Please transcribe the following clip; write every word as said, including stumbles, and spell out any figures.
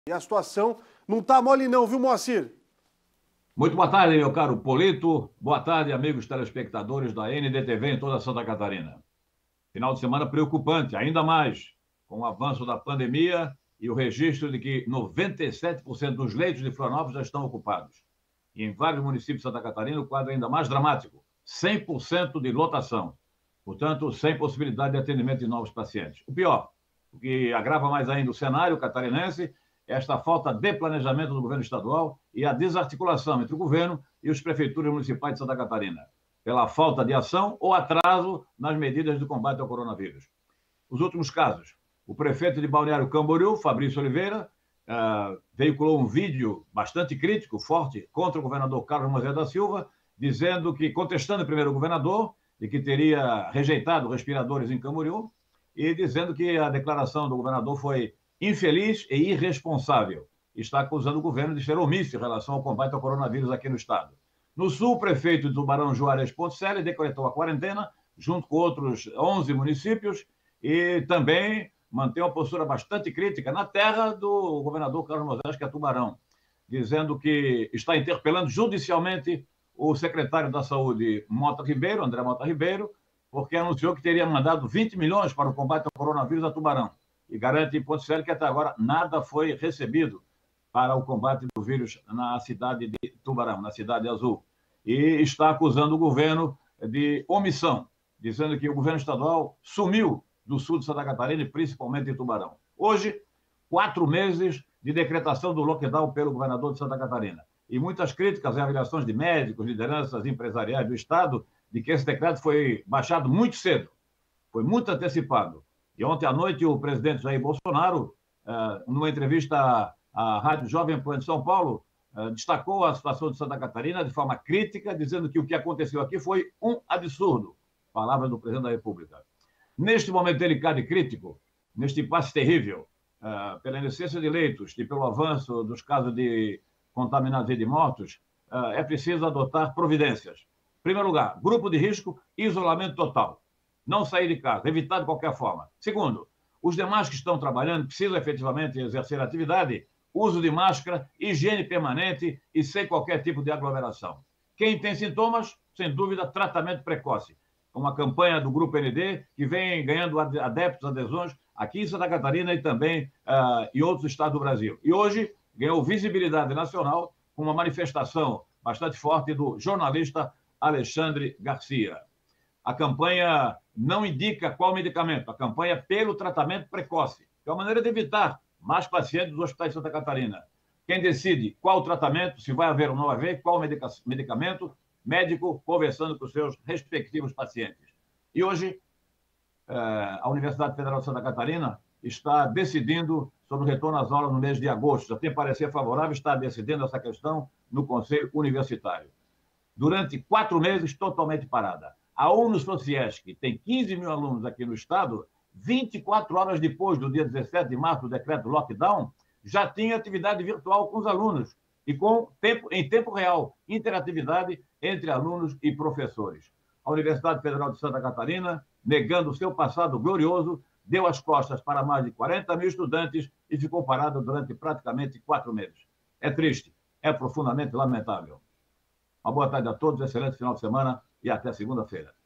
E a situação não está mole não, viu, Moacir? Muito boa tarde, meu caro Polito. Boa tarde, amigos telespectadores da N D T V em toda Santa Catarina. Final de semana preocupante, ainda mais, com o avanço da pandemia e o registro de que noventa e sete por cento dos leitos de Florianópolis já estão ocupados. E em vários municípios de Santa Catarina, o quadro é ainda mais dramático, cem por cento de lotação. Portanto, sem possibilidade de atendimento de novos pacientes. O pior, o que agrava mais ainda o cenário catarinense, esta falta de planejamento do governo estadual e a desarticulação entre o governo e os prefeituras municipais de Santa Catarina, pela falta de ação ou atraso nas medidas de combate ao coronavírus. Os últimos casos, o prefeito de Balneário Camboriú, Fabrício Oliveira, uh, veiculou um vídeo bastante crítico, forte, contra o governador Carlos Moisés da Silva, dizendo que, contestando primeiro o governador, de que teria rejeitado respiradores em Camboriú, e dizendo que a declaração do governador foi infeliz e irresponsável. Está acusando o governo de ser omisso em relação ao combate ao coronavírus aqui no estado. No sul, o prefeito de Tubarão, Juarez Ponticelli, decretou a quarentena, junto com outros onze municípios, e também mantém uma postura bastante crítica na terra do governador Carlos Moisés, que é Tubarão, dizendo que está interpelando judicialmente o secretário da Saúde, Mota Ribeiro, André Mota Ribeiro, porque anunciou que teria mandado vinte milhões para o combate ao coronavírus a Tubarão. E garante em Ponticelli que até agora nada foi recebido para o combate do vírus na cidade de Tubarão, na cidade azul. E está acusando o governo de omissão, dizendo que o governo estadual sumiu do sul de Santa Catarina e principalmente em Tubarão. Hoje, quatro meses de decretação do lockdown pelo governador de Santa Catarina. E muitas críticas e avaliações de médicos, lideranças empresariais do estado, de que esse decreto foi baixado muito cedo, foi muito antecipado. E ontem à noite, o presidente Jair Bolsonaro, numa entrevista à Rádio Jovem Pan de São Paulo, destacou a situação de Santa Catarina de forma crítica, dizendo que o que aconteceu aqui foi um absurdo. Palavras do presidente da República. Neste momento delicado e crítico, neste impasse terrível, pela inexistência de leitos e pelo avanço dos casos de contaminados e de mortos, é preciso adotar providências. Em primeiro lugar, grupo de risco, isolamento total. Não sair de casa, evitar de qualquer forma. Segundo, os demais que estão trabalhando precisam efetivamente exercer atividade, uso de máscara, higiene permanente e sem qualquer tipo de aglomeração. Quem tem sintomas, sem dúvida, tratamento precoce. Uma campanha do Grupo N D que vem ganhando adeptos, adesões aqui em Santa Catarina e também uh, em outros estados do Brasil. E hoje ganhou visibilidade nacional com uma manifestação bastante forte do jornalista Alexandre Garcia. A campanha não indica qual medicamento, a campanha é pelo tratamento precoce, que é uma maneira de evitar mais pacientes dos hospitais de Santa Catarina. Quem decide qual tratamento, se vai haver ou não haver, qual medicamento, médico conversando com os seus respectivos pacientes. E hoje, a Universidade Federal de Santa Catarina está decidindo sobre o retorno às aulas no mês de agosto. Já tem parecer favorável, está decidindo essa questão no Conselho Universitário. Durante quatro meses, totalmente parada. A Unisociesc tem quinze mil alunos aqui no estado, vinte e quatro horas depois do dia dezessete de março, do decreto lockdown, já tinha atividade virtual com os alunos e com tempo, em tempo real, interatividade entre alunos e professores. A Universidade Federal de Santa Catarina, negando o seu passado glorioso, deu as costas para mais de quarenta mil estudantes e ficou parada durante praticamente quatro meses. É triste, é profundamente lamentável. Uma boa tarde a todos, excelente final de semana e até segunda-feira.